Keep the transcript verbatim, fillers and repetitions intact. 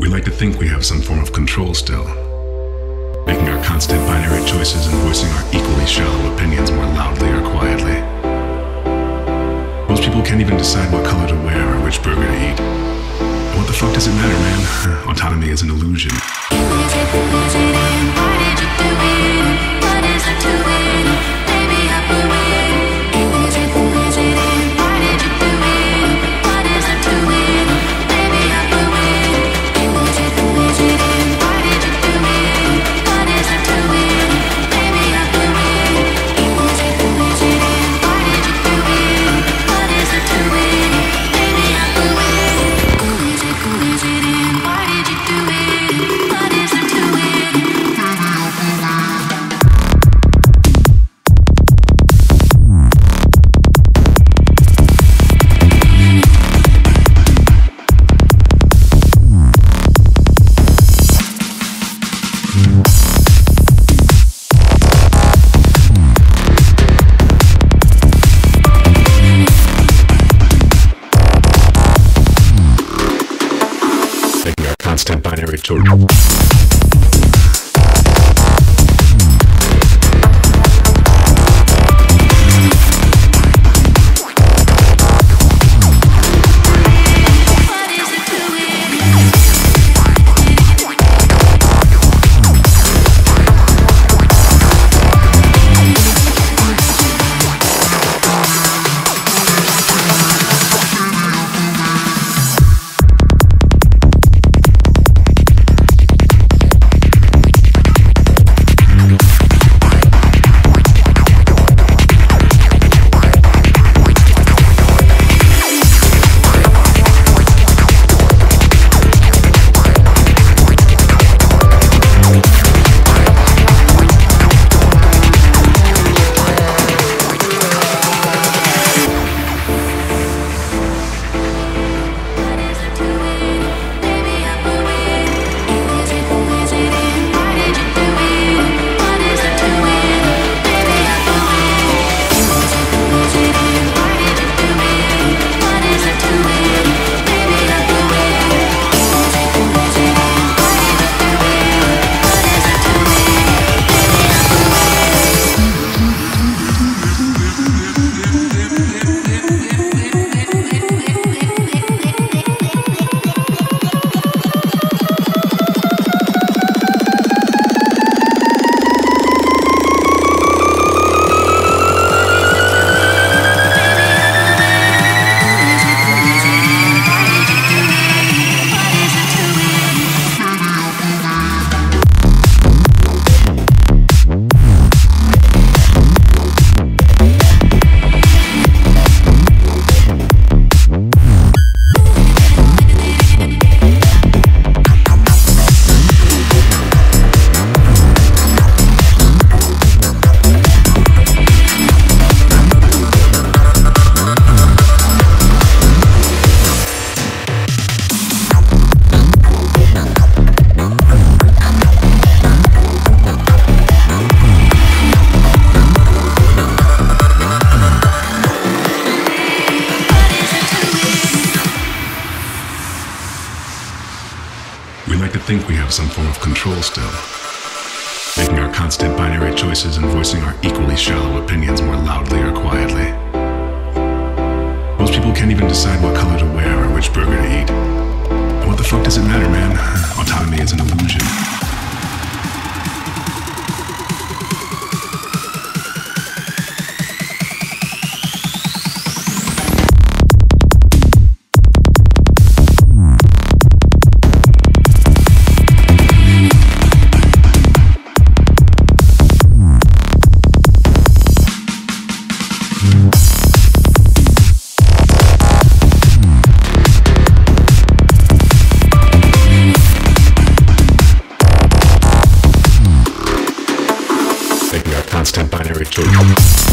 We like to think we have some form of control still, making our constant binary choices and voicing our equally shallow opinions more loudly or quietly. Most people can't even decide what color to wear or which burger to eat. But what the fuck does it matter, man? Autonomy is an illusion. Making our constant binary choice. We like to think we have some form of control still, making our constant binary choices and voicing our equally shallow opinions more loudly or quietly. Most people can't even decide what color to wear or which burger to eat. But what the fuck does it matter, man? Autonomy is an illusion. Making our constant binary choice.